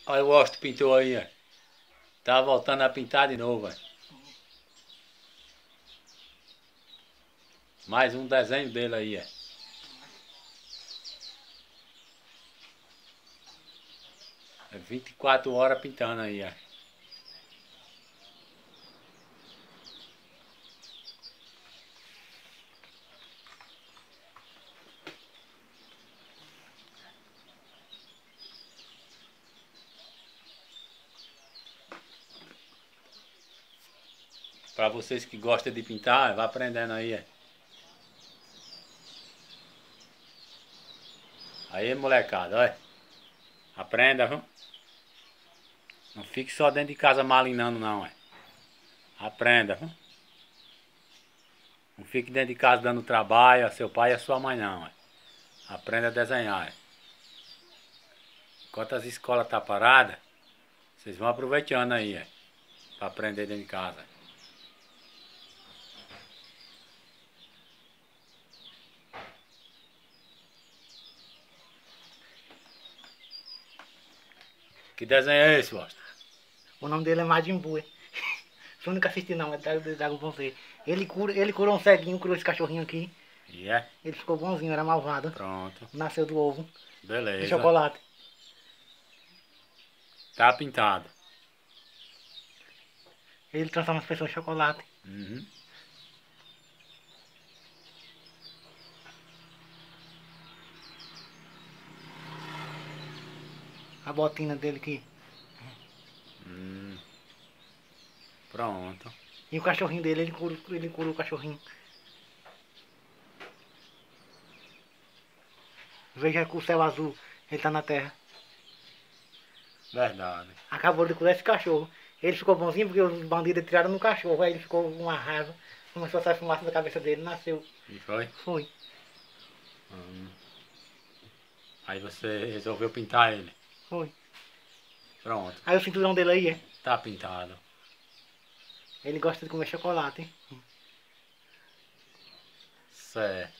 Olha o Austin pintou aí, ó. Tá voltando a pintar de novo, ó. Mais um desenho dele aí, ó. É 24 horas pintando aí, ó. Pra vocês que gostam de pintar, vai aprendendo aí, ó. Aí, molecada, olha. Aprenda, viu? Não fique só dentro de casa malinando, não, é. Aprenda, viu? Não fique dentro de casa dando trabalho a seu pai e a sua mãe, não, é. Aprenda a desenhar, é. Enquanto as escolas estão paradas, vocês vão aproveitando aí, é. Pra aprender dentro de casa. Que desenho é esse, Bosta? O nome dele é Majin Buu. Você nunca assistiu não, é do Dragon Ball Z. Ele curou um ceguinho, curou esse cachorrinho aqui. E é? Ele ficou bonzinho, era malvado. Pronto. Nasceu do ovo. Beleza. De chocolate. Tá pintado. Ele transforma as pessoas em chocolate. Uhum. A botina dele aqui. Pronto. E o cachorrinho dele, ele cura o cachorrinho. Veja que o céu azul, ele tá na terra. Verdade. Acabou de curar esse cachorro. Ele ficou bonzinho porque os bandidos tiraram no cachorro. Aí ele ficou com uma raiva. Começou a sair fumaça da cabeça dele, nasceu. E foi? Foi. Aí você resolveu pintar ele. Foi. Pronto. Aí o cinturão dele aí é. Tá pintado. Ele gosta de comer chocolate, hein? Certo.